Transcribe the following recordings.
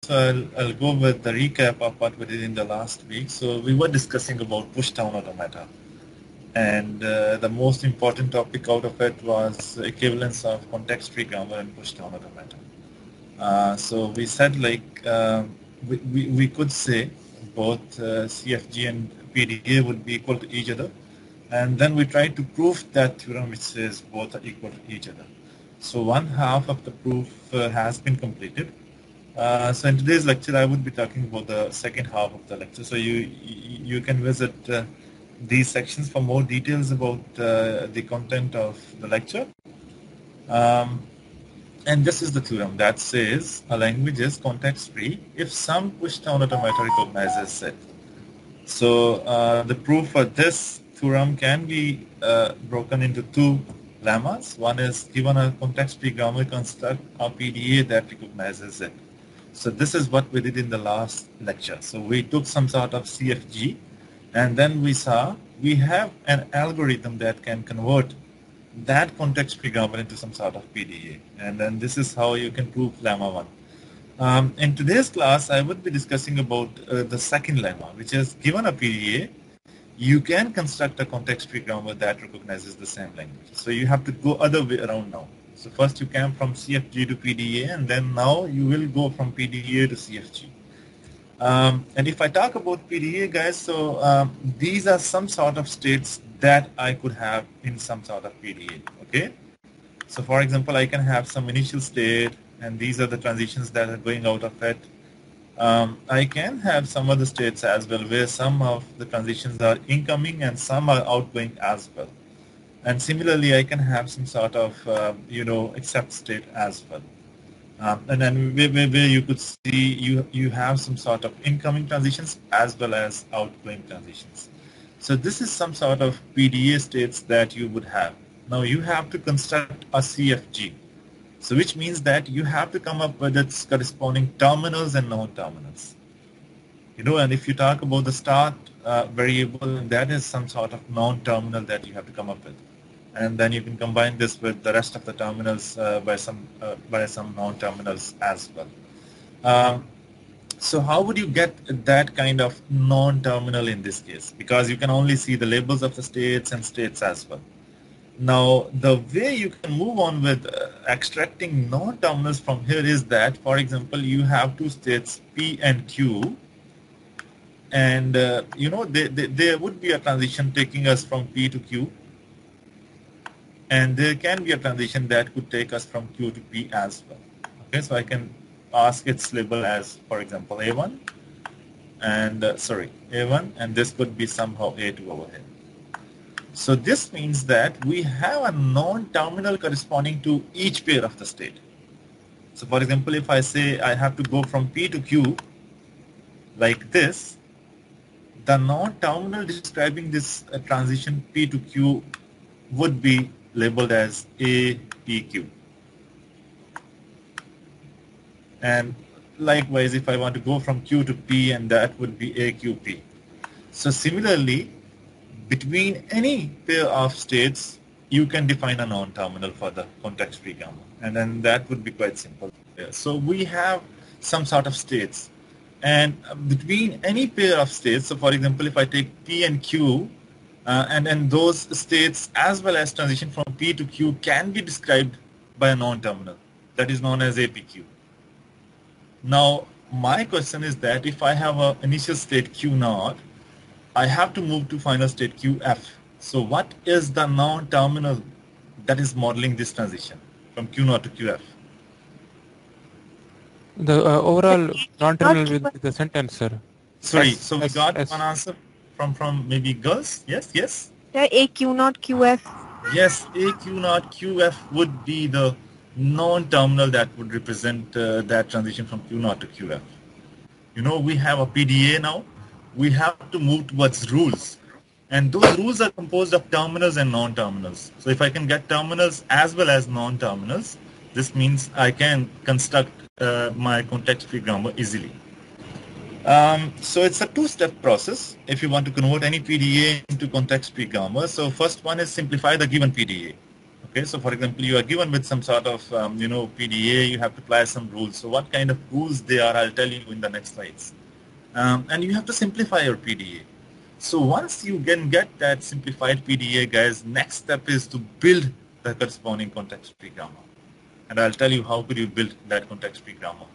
I'll go with the recap of what we did in the last week. So we were discussing about push-down automata. And the most important topic out of it was equivalence of context-free grammar and push-down automata. So we said we could say both CFG and PDA would be equal to each other. And then we tried to prove that theorem which says both are equal to each other. So one half of the proof has been completed. So in today's lecture, I would be talking about the second half of the lecture. So you can visit these sections for more details about the content of the lecture. And this is the theorem that says a language is context-free if some push-down automata recognizes it. So the proof for this theorem can be broken into two lemmas. One is given a context-free grammar construct, a PDA that recognizes it. So this is what we did in the last lecture. So we took some sort of CFG, and then we saw we have an algorithm that can convert that context-free grammar into some sort of PDA. And then this is how you can prove lemma 1. In today's class, I would be discussing about the second lemma, which is given a PDA, you can construct a context-free grammar that recognizes the same language. So you have to go other way around now. So first you came from CFG to PDA, and then now you will go from PDA to CFG. And if I talk about PDA, guys, so these are some sort of states that I could have in some sort of PDA, okay? So for example, I can have some initial state, and these are the transitions that are going out of it. I can have some other states as well, where some of the transitions are incoming and some are outgoing as well. And similarly, I can have some sort of, accept state as well. And then where you could see you have some sort of incoming transitions as well as outgoing transitions. So this is some sort of PDA states that you would have. Now you have to construct a CFG. So which means that you have to come up with its corresponding terminals and non-terminals. And if you talk about the start variable, that is some sort of non-terminal that you have to come up with. And then you can combine this with the rest of the terminals by some non-terminals as well. So how would you get that kind of non-terminal in this case? Because you can only see the labels of the states and states as well. Now, the way you can move on with extracting non-terminals from here is that, for example, you have two states P and Q, and there would be a transition taking us from P to Q, and there can be a transition that could take us from Q to P as well. Okay, so I can ask its label as, for example, A1, and A1, and this could be somehow A2 over here. So this means that we have a non-terminal corresponding to each pair of the state. So for example, if I say I have to go from P to Q like this, the non-terminal describing this transition P to Q would be labeled as APQ. And likewise, if I want to go from Q to P, and that would be AQP. So similarly, between any pair of states, you can define a non-terminal for the context-free grammar. And then that would be quite simple. So we have some sort of states. And between any pair of states, so for example, if I take P and Q, and then those states as well as transition from P to Q can be described by a non-terminal that is known as APQ. Now, my question is that if I have an initial state Q0, I have to move to final state QF. So what is the non-terminal that is modeling this transition from Q0 to QF? The overall non-terminal will be the sentence, sir. Sorry, so we got one answer from maybe girls. Yes. The AQ0 QF. Yes, AQ0 QF would be the non-terminal that would represent that transition from Q0 to QF. We have a PDA now. We have to move towards rules. And those rules are composed of terminals and non-terminals. So if I can get terminals as well as non-terminals, this means I can construct my context-free grammar easily. So it's a two-step process if you want to convert any PDA into context-free grammar. So first one is simplify the given PDA. Okay, so for example, you are given with some sort of, PDA, you have to apply some rules. So what kind of rules they are, I'll tell you in the next slides. And you have to simplify your PDA. So once you can get that simplified PDA, guys, next step is to build the corresponding context-free grammar. And I'll tell you how could you build that context-free grammar.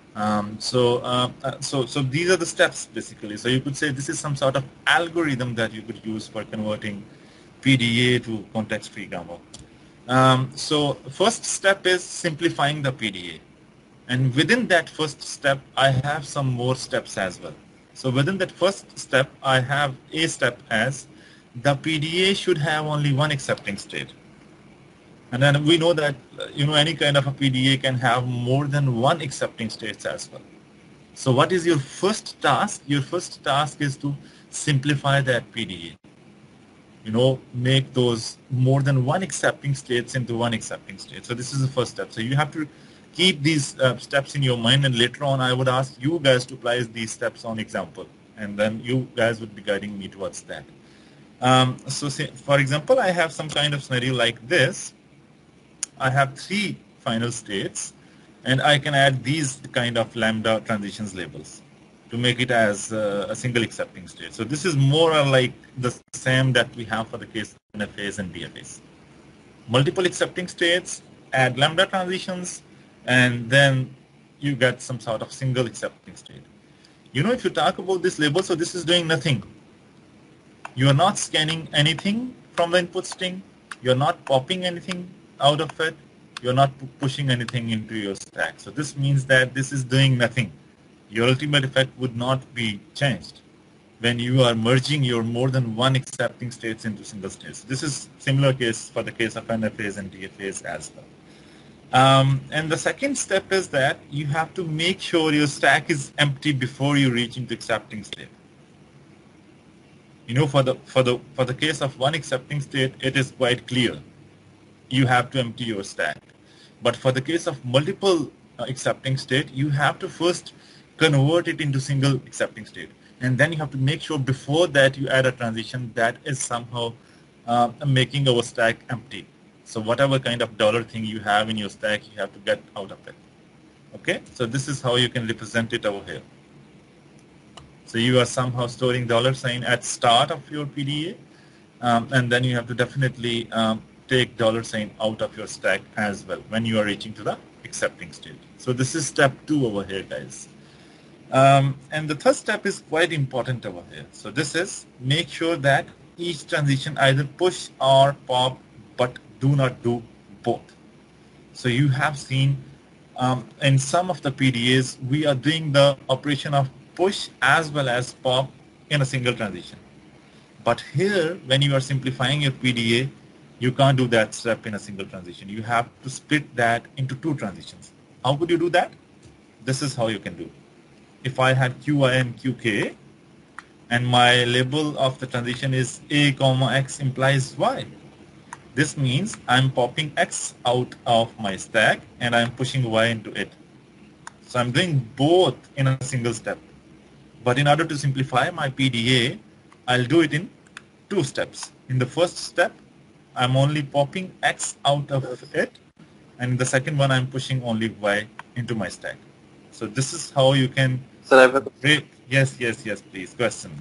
So these are the steps basically. So you could say this is some sort of algorithm that you could use for converting PDA to context-free grammar. So first step is simplifying the PDA. And within that first step, I have some more steps as well. So within that first step, I have a step as the PDA should have only one accepting state. And then we know that, any kind of a PDA can have more than one accepting states as well. So what is your first task? Your first task is to simplify that PDA. Make those more than one accepting states into one accepting state. So this is the first step. So you have to keep these steps in your mind, and later on I would ask you guys to apply these steps on example, and then you guys would be guiding me towards that. So say, for example, I have some kind of scenario like this. I have 3 final states, and I can add these kind of lambda transitions labels to make it as a single accepting state. So this is more or like the same that we have for the case of NFAs and DFAs. Multiple accepting states, add lambda transitions, and then you get some sort of single accepting state. If you talk about this label, so this is doing nothing. You are not scanning anything from the input string. You're not popping anything out of it. You're not pushing anything into your stack. So this means that this is doing nothing. Your ultimate effect would not be changed when you are merging your more than one accepting states into single states. This is similar case for the case of NFAs and DFAs as well. And the second step is that you have to make sure your stack is empty before you reach into accepting state. For the case of one accepting state, it is quite clear. You have to empty your stack. But for the case of multiple accepting state, you have to first convert it into single accepting state. And then you have to make sure before that you add a transition that is somehow making our stack empty. So whatever kind of dollar thing you have in your stack, you have to get out of it. Okay, so this is how you can represent it over here. So you are somehow storing $sign at start of your PDA, and then you have to definitely take $sign out of your stack as well when you are reaching to the accepting state. So this is step 2 over here, guys. And the third step is quite important over here. So this is make sure that each transition either push or pop, but do not do both. So you have seen in some of the PDAs, we are doing the operation of push as well as pop in a single transition. But here, when you are simplifying your PDA, you can't do that step in a single transition. You have to split that into 2 transitions. How could you do that? This is how you can do. If I had QI and QK, and my label of the transition is A, X implies Y. This means I'm popping X out of my stack and I'm pushing Y into it. So I'm doing both in a single step. But in order to simplify my PDA, I'll do it in 2 steps. In the first step, I'm only popping X out of it, and in the second one, I'm pushing only Y into my stack. So this is how you can break. Yes, please. Question.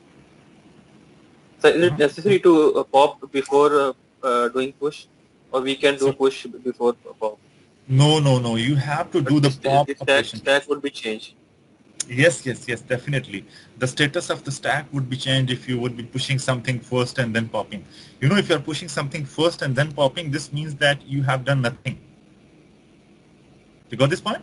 So is it necessary to pop before doing push, or we can do push before pop? No. You have to do the pop operation. Stack would be changed. Yes, definitely. The status of the stack would be changed if you would be pushing something first and then popping. If you're pushing something first and then popping, this means that you have done nothing. You got this point?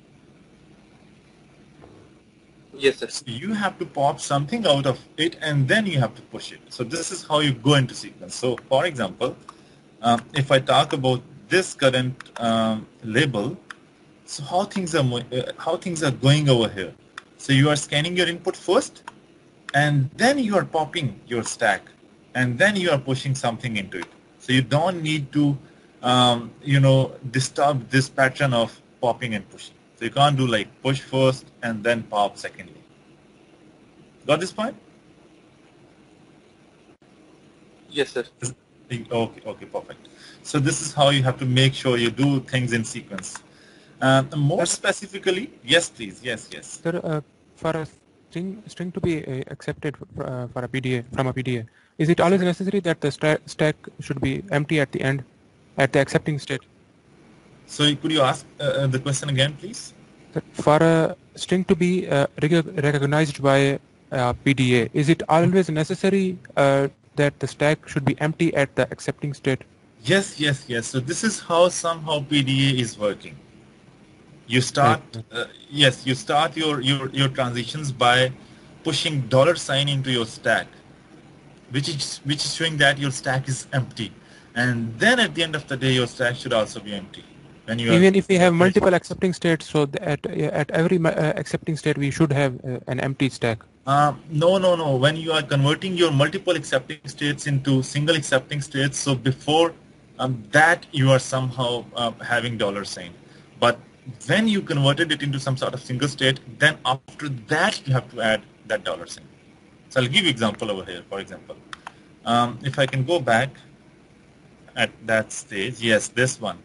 Yes, sir. So you have to pop something out of it and then you have to push it. So this is how you go into sequence. So for example, if I talk about this current label, so how things are going over here. So you are scanning your input first, and then you are popping your stack, and then you are pushing something into it. So you don't need to, disturb this pattern of popping and pushing. So you can't do like push first and then pop secondly. Got this point? Yes, sir. Okay, perfect. So this is how you have to make sure you do things in sequence. More Sir, specifically, yes, please. Yes. sir, for a string to be accepted for a PDA from a PDA, is it always necessary that the stack should be empty at the end, at the accepting state? So could you ask the question again, please? That for a string to be recognized by PDA, is it always necessary that the stack should be empty at the accepting state? Yes. So this is how somehow PDA is working. You start, Right. yes, you start your transitions by pushing $ into your stack, which is showing that your stack is empty, and then at the end of the day, your stack should also be empty. When you are Even if we have finished. multiple accepting states, so at every accepting state we should have an empty stack. No. When you are converting your multiple accepting states into single accepting states, so before that you are somehow having $. But when you converted it into some sort of single state, then after that you have to add that $. So I'll give you example over here. For example, if I can go back at that stage, yes, this one.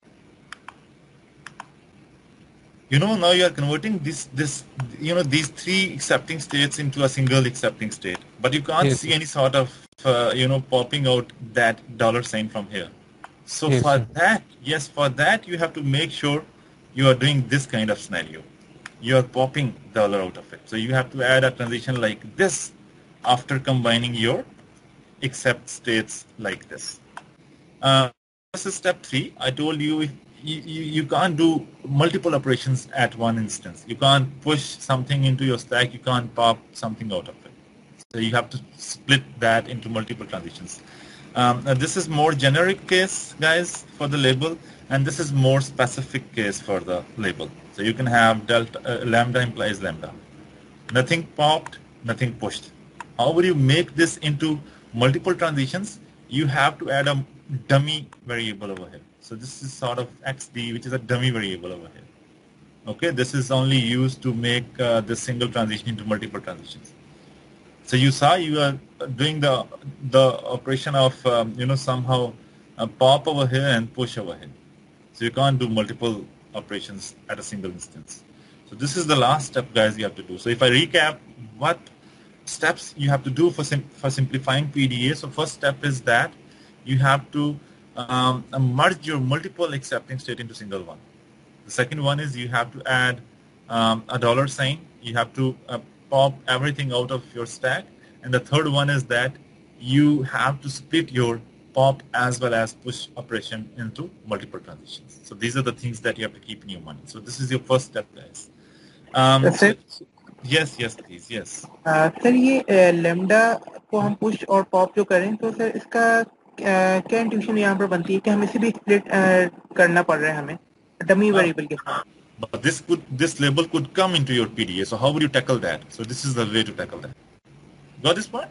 Now you are converting these three accepting states into a single accepting state, but you can't Yes, see any sort of popping out that $ from here. So yes, for sir. that you have to make sure you are doing this kind of scenario. You are popping $ out of it. So you have to add a transition like this after combining your accept states like this. This is step 3. I told you you can't do multiple operations at one instance. You can't push something into your stack. You can't pop something out of it. So you have to split that into multiple transitions. This is more generic case, guys, for the label, and this is more specific case for the label. So you can have delta lambda implies lambda. Nothing popped, nothing pushed. How would you make this into multiple transitions? You have to add a dummy variable over here. So this is sort of XD, which is a dummy variable over here. Okay, this is only used to make this single transition into multiple transitions. So you saw you are doing the operation of somehow pop over here and push over here. So you can't do multiple operations at a single instance. So this is the last step, guys, you have to do. So if I recap what steps you have to do for simplifying PDA. So first step is that you have to merge your multiple accepting state into single one. The second one is you have to add a $. You have to pop everything out of your stack. And the third one is that you have to split your pop as well as push operation into multiple transitions. So these are the things that you have to keep in your mind. So this is your first step, guys. Sir Yes, please, yes. Sir ये lambda को हम push और pop जो करें तो sir इसका क्या intuition यहाँ पर बनती है कि हमें इसे भी स्प्लिट करना पड़ रहा है हमें डमी वेरिएबल के साथ. But this label could come into your PDA. So how would you tackle that? So this is the way to tackle that. Got this part?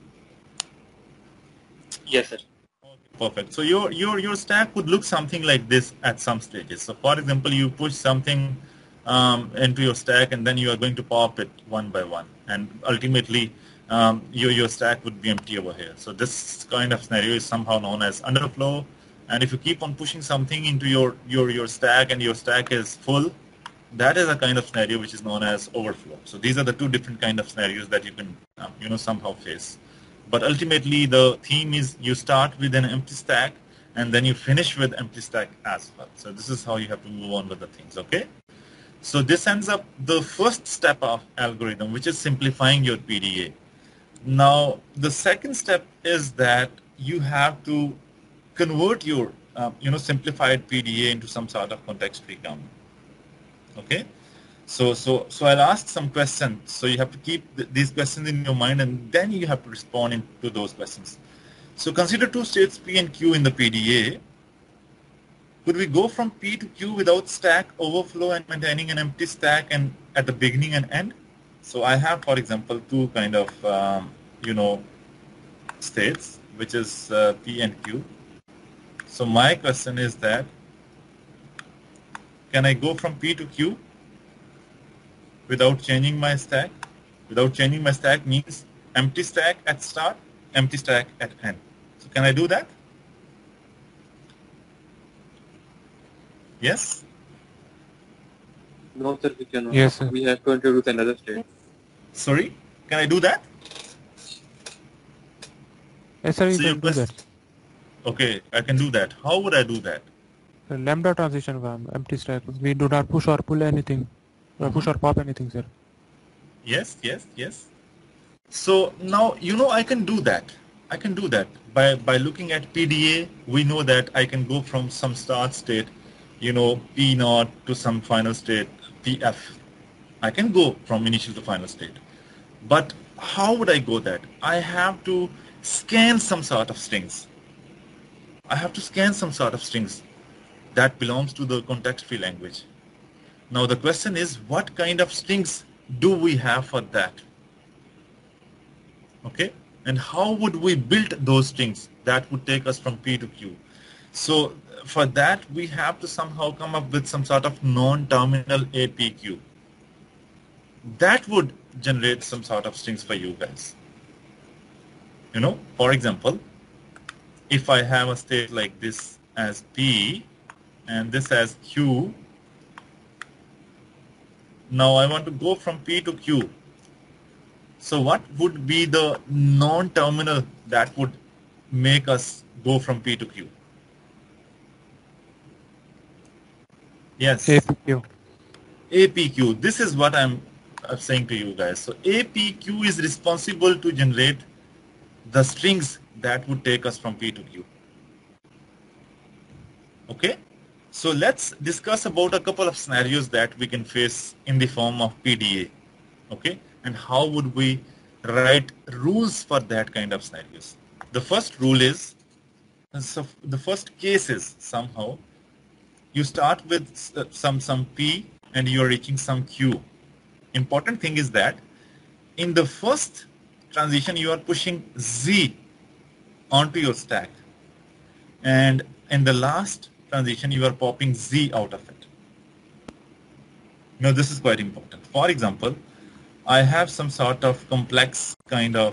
Yes, sir. Perfect. So your stack would look something like this at some stages. So for example, you push something into your stack, and then you are going to pop it one by one, and ultimately your stack would be empty over here. So this kind of scenario is somehow known as underflow. And if you keep on pushing something into your stack and your stack is full, that is a kind of scenario which is known as overflow. So these are the two different kind of scenarios that you can somehow face. But ultimately the theme is you start with an empty stack and then you finish with empty stack as well. So this is how you have to move on with the things, okay? So this ends up the first step of algorithm, which is simplifying your PDA. Now the second step is that you have to convert your simplified PDA into some sort of context-free count. Okay, so I'll ask some questions. So you have to keep these questions in your mind, and then you have to respond to those questions. So consider two states P and Q in the PDA. Could we go from P to Q without stack overflow and maintaining an empty stack and at the beginning and end? So I have, for example, two kind of states, which is P and Q. So my question is that, can I go from P to Q without changing my stack? Without changing my stack means empty stack at start, empty stack at end. So can I do that? Yes? No, sir, we cannot. Yes, sir. We have to introduce another state. Sorry? Can I do that? Yes, sir, you So can do that. Okay, I can do that. How would I do that? The lambda transition from empty stack. We do not push or pull anything, or push or pop anything, sir. Yes, yes, yes. So now, I can do that. I can do that. By looking at PDA, we know that I can go from some start state, P naught to some final state, PF. I can go from initial to final state. But how would I go that? I have to scan some sort of strings. I have to scan some sort of strings that belongs to the context-free language. Now the question is, what kind of strings do we have for that? Okay, and how would we build those strings that would take us from P to Q? So for that, we have to somehow come up with some sort of non-terminal APQ. That would generate some sort of strings for you guys. For example, if I have a state like this as P and this as Q, now I want to go from P to Q. So what would be the non-terminal that would make us go from P to Q? Yes. APQ. APQ. This is what I'm saying to you guys. So APQ is responsible to generate the strings that would take us from P to Q. Okay. So let's discuss about a couple of scenarios that we can face in the form of PDA. Okay. And how would we write rules for that kind of scenarios? The first rule is, so the first case is somehow you start with some P and you are reaching some Q. Important thing is that in the first transition you are pushing Z onto your stack, and in the last transition you are popping Z out of it. Now this is quite important. For example, I have some sort of complex kind of,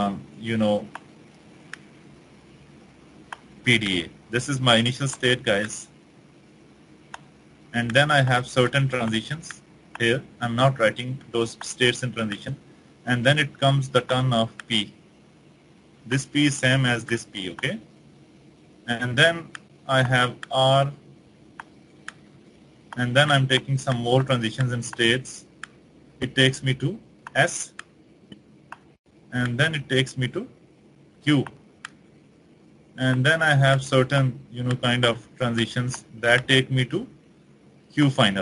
PDA. This is my initial state, guys. And then I have certain transitions here. I'm not writing those states in transition. And then it comes the turn of P. This P is same as this P, okay? And then I have R. And then I'm taking some more transitions and states. It takes me to S, and then it takes me to Q, and then I have certain kind of transitions that take me to Q final.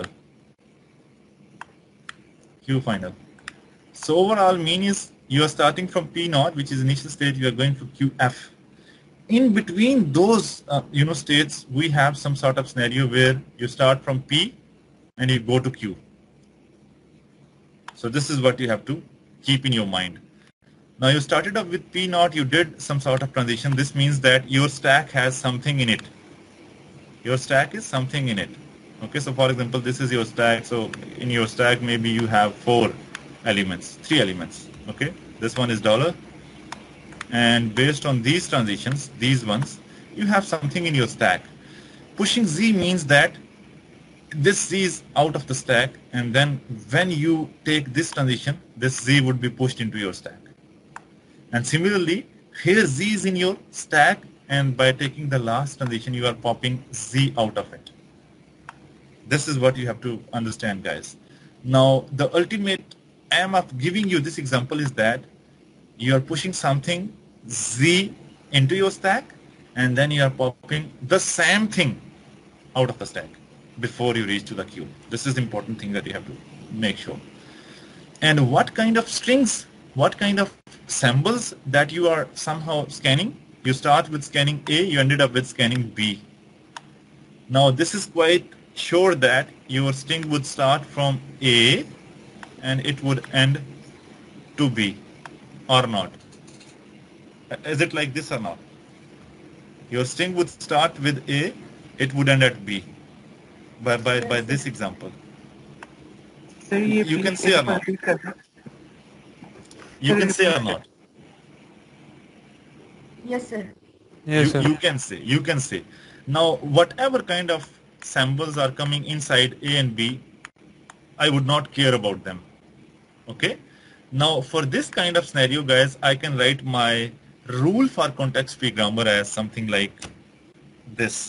So overall mean is you are starting from P naught, which is initial state, you are going for QF. In between those states, we have some sort of scenario where you start from P and you go to Q. So this is what you have to keep in your mind. Now you started off with P naught, you did some sort of transition. This means that your stack has something in it. Your stack is something in it. Okay, so for example, this is your stack. So in your stack, maybe you have 3 elements. Okay, this one is $. And based on these transitions, these ones, you have something in your stack. Pushing Z means that this Z is out of the stack, and then when you take this transition, this Z would be pushed into your stack. And similarly, here Z is in your stack, and by taking the last transition, you are popping Z out of it. This is what you have to understand, guys. Now, the ultimate aim of giving you this example is that you are pushing something Z into your stack, and then you are popping the same thing out of the stack before you reach to the Q. This is the important thing that you have to make sure. And what kind of strings, what kind of symbols that you are somehow scanning? You start with scanning A, you ended up with scanning B. Now this is quite sure that your string would start from A and it would end to B, or not. Is it like this or not? Your string would start with A, it would end at B. By this example. Sir, You can say or not. You can say or not. Yes, sir. Yes, sir. You can say. Now, whatever kind of samples are coming inside A and B, I would not care about them. Okay. Now, for this kind of scenario, guys, I can write my rule for context-free grammar as something like this.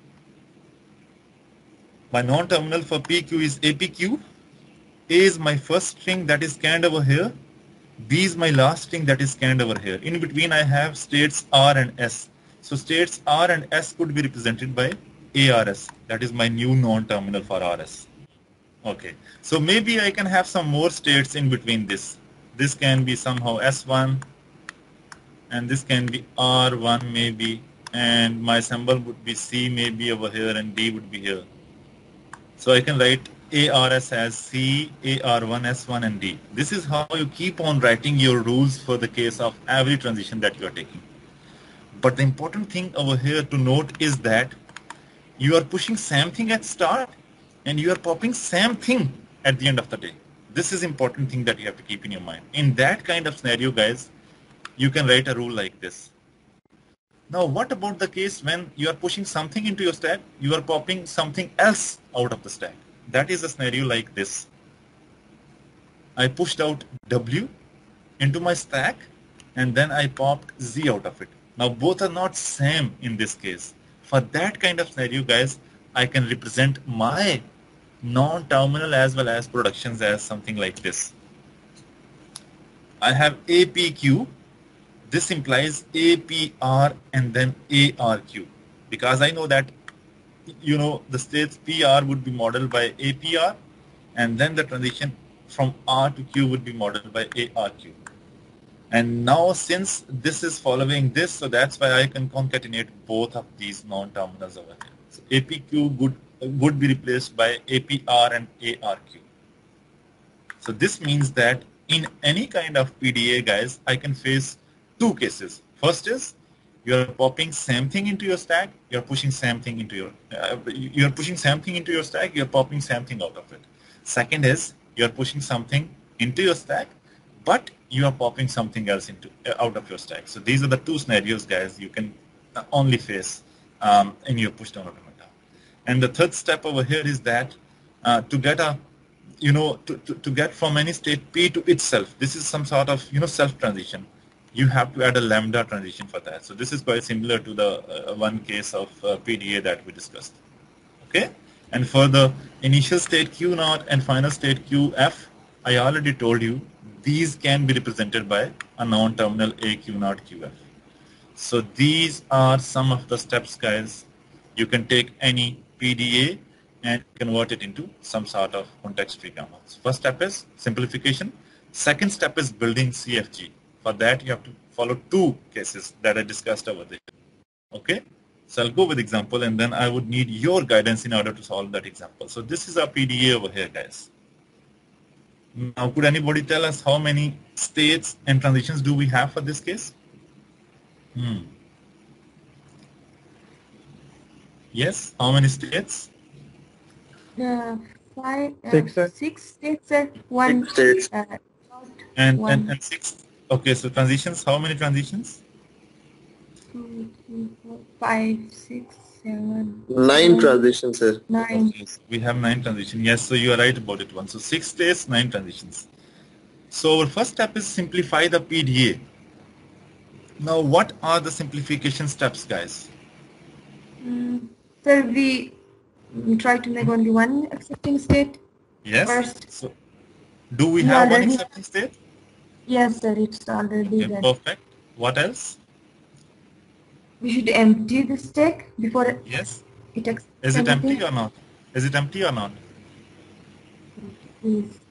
My non-terminal for PQ is APQ. A is my first string that is scanned over here. B is my last string that is scanned over here. In between, I have states R and S. So states R and S could be represented by ARS. That is my new non-terminal for RS. Okay. So maybe I can have some more states in between this. This can be somehow S1, and this can be R1 maybe, and my symbol would be C maybe over here, and D would be here. So I can write ARS as C, AR1, S1, and D. This is how you keep on writing your rules for the case of every transition that you are taking. But the important thing over here to note is that you are pushing same thing at start and you are popping same thing at the end of the day. This is important thing that you have to keep in your mind. In that kind of scenario, guys, you can write a rule like this. Now, what about the case when you are pushing something into your stack, you are popping something else out of the stack? That is a scenario like this. I pushed out W into my stack and then I popped Z out of it. Now, both are not same in this case. For that kind of scenario, guys, I can represent my non-terminal as well as productions as something like this. I have APQ. This implies APR and then ARQ, because I know that, you know, the states PR would be modeled by APR, and then the transition from R to Q would be modeled by ARQ. And now since this is following this, so that's why I can concatenate both of these non-terminals over here. So APQ would be replaced by APR and ARQ. So this means that in any kind of PDA, guys, I can face two cases. First is you are popping same thing into your stack, you are pushing same thing into your stack, you are popping same thing out of it. Second is you are pushing something into your stack, but you are popping something else out of your stack. So these are the two scenarios, guys, you can only face in your push down automata. And the third step over here is that to get a to get from any state P to itself, this is some sort of self transition. You have to add a lambda transition for that. So this is quite similar to the one case of PDA that we discussed. Okay, and for the initial state Q0 and final state QF, I already told you these can be represented by a non-terminal A Q0 QF. So these are some of the steps, guys. You can take any PDA and convert it into some sort of context-free grammar. First step is simplification. Second step is building CFG. For that, you have to follow two cases that I discussed over there. Okay, so I'll go with example, and then I would need your guidance in order to solve that example. So this is our PDA over here, guys. Now, could anybody tell us how many states and transitions do we have for this case? Yes, how many states? Six states and one. States. And six. Okay, so transitions, how many transitions? 2, 3, 4, 5, 6, 7. 9 transitions, sir. 9. Okay, so we have 9 transitions. Yes, so you are right about it. So 6 states, 9 transitions. So our first step is simplify the PDA. Now, what are the simplification steps, guys? Sir, we try to make only one accepting state. Yes. First. So, do we have one accepting state? Yes, sir, it's already there. Perfect. What else? We should empty the stack before Yes. it accepts. Is it empty or not? Is it empty or not? Please.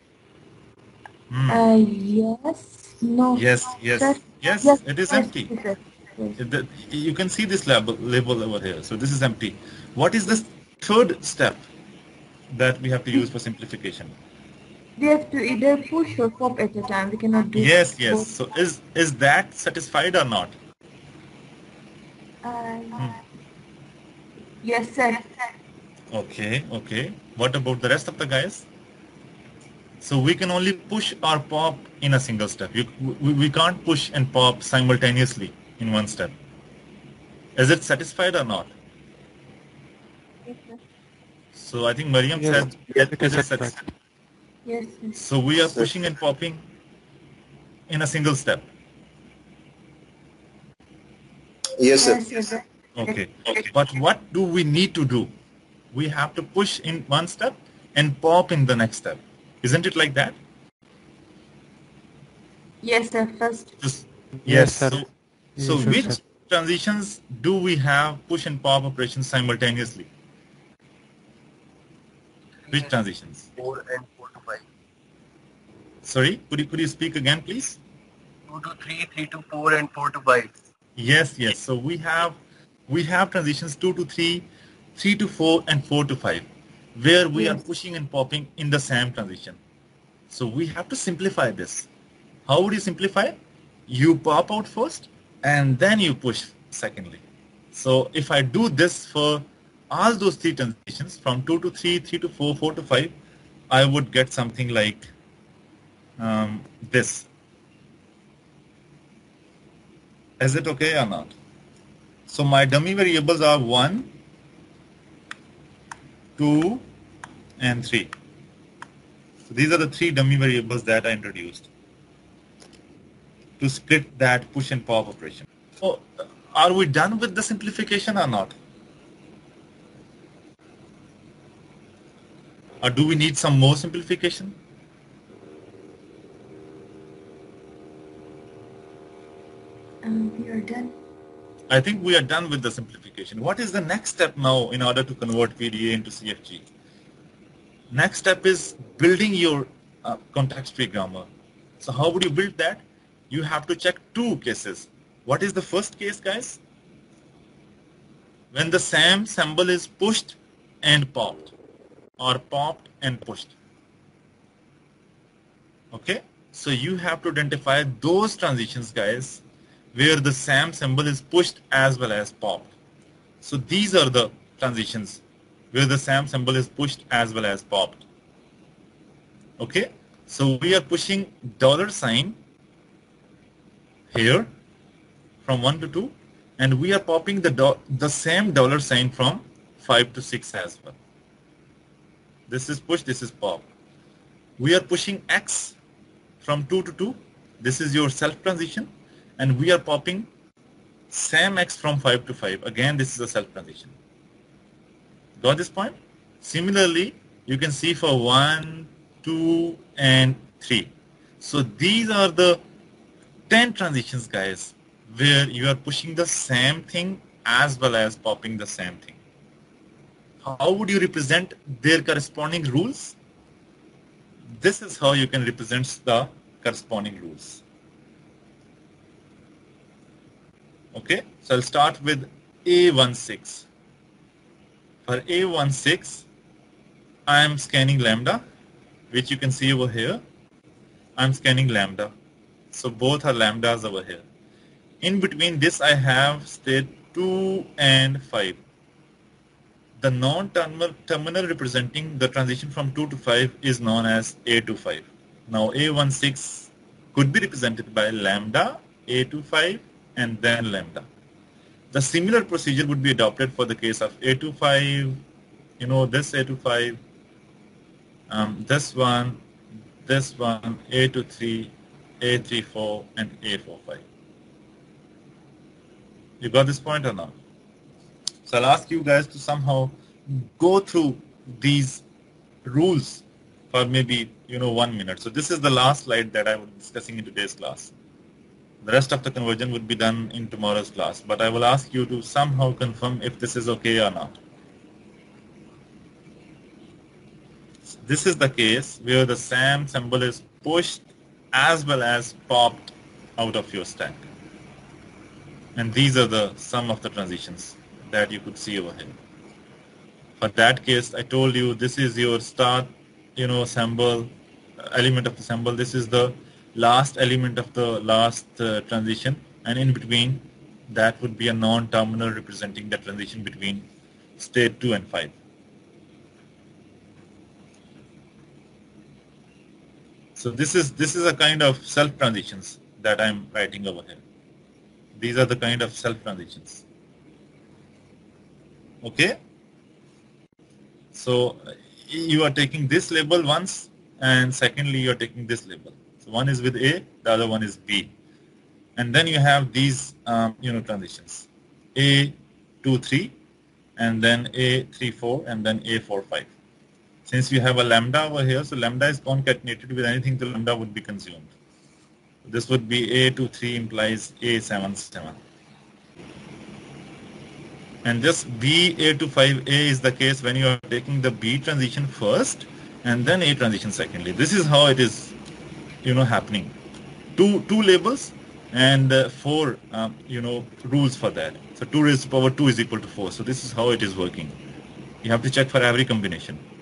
Yes. No. Yes. Sir? Yes. It is empty. Yes. You can see this label over here. So this is empty. What is the third step that we have to use for simplification? We have to either push or pop at a time. We cannot do Yes. both. So is that satisfied or not? Yes, sir. Okay. What about the rest of the guys? So we can only push or pop in a single step. We can't push and pop simultaneously in one step. Is it satisfied or not? So I think Mariam Yes, said it is it is satisfied. satisfied. Yes, yes. So we are pushing and popping in a single step. Yes, sir. Yes, yes. Okay. But what do we need to do? We have to push in one step and pop in the next step. Isn't it like that? Yes, sir. First. Yes. Yes, sir. So You should, which sir. transitions do we have push and pop operations simultaneously? Which transitions? 4 and 4 to 5. Sorry, could you speak again, please? 2 to 3, 3 to 4, and 4 to 5. Yes. So we have transitions 2 to 3, 3 to 4, and 4 to 5, where we are Yes. pushing and popping in the same transition. So we have to simplify this. How would you simplify? You pop out first, and then you push secondly. So if I do this for all those three transitions from 2 to 3, 3 to 4, 4 to 5, I would get something like this. Is it okay or not? So my dummy variables are 1, 2, and 3. So these are the three dummy variables that I introduced to split that push and pop operation. So are we done with the simplification or not? Or do we need some more simplification? We are done. I think we are done with the simplification. What is the next step now in order to convert PDA into CFG? Next step is building your context-free grammar. So how would you build that? You have to check two cases. What is the first case, guys? When the same symbol is pushed and popped, or popped and pushed. Okay? So you have to identify those transitions, guys, where the same symbol is pushed as well as popped. So these are the transitions where the same symbol is pushed as well as popped. Okay? So we are pushing $sign here from 1 to 2, and we are popping the same $sign from 5 to 6 as well. This is push, this is pop. We are pushing X from 2 to 2. This is your self transition, and we are popping same X from 5 to 5. Again, this is a self transition. Got this point? Similarly, you can see for 1, 2, and 3. So these are the 10 transitions, guys, where you are pushing the same thing as well as popping the same thing. How would you represent their corresponding rules? This is how you can represent the corresponding rules. Okay, so I'll start with A16. For A16, I am scanning lambda, which you can see over here. I'm scanning lambda. So both are lambdas over here. In between this, I have state 2 and 5. The non-terminal representing the transition from 2 to 5 is known as A to 5. Now A16 could be represented by lambda, A to 5, and then lambda. The similar procedure would be adopted for the case of A to 5, this A to 5, this one, A to 3, A34, and A45. You got this point or not? So I'll ask you guys to somehow go through these rules for maybe 1 minute. So this is the last slide that I was discussing in today's class. The rest of the conversion would be done in tomorrow's class, but I will ask you to somehow confirm if this is okay or not. This is the case where the same symbol is pushed as well as popped out of your stack. And these are some of the transitions that you could see over here. For that case, I told you this is your start, symbol, element of the symbol. This is the last element of the last transition, and in between that would be a non-terminal representing the transition between state 2 and 5. So this is a kind of self transitions that I'm writing over here. These are the kind of self transitions. Okay. So you are taking this label once, and secondly you are taking this label. So one is with A, the other one is B, and then you have these transitions: A 2 3, and then A 3 4, and then A 4 5. Since you have a lambda over here, so lambda is concatenated with anything, the lambda would be consumed. This would be A 2 3 implies A 7 7. And just B A to 5A is the case when you are taking the B transition first and then A transition secondly. This is how it is, happening. Two labels and four, rules for that. So 2 raised to power 2 is equal to 4. So this is how it is working. You have to check for every combination.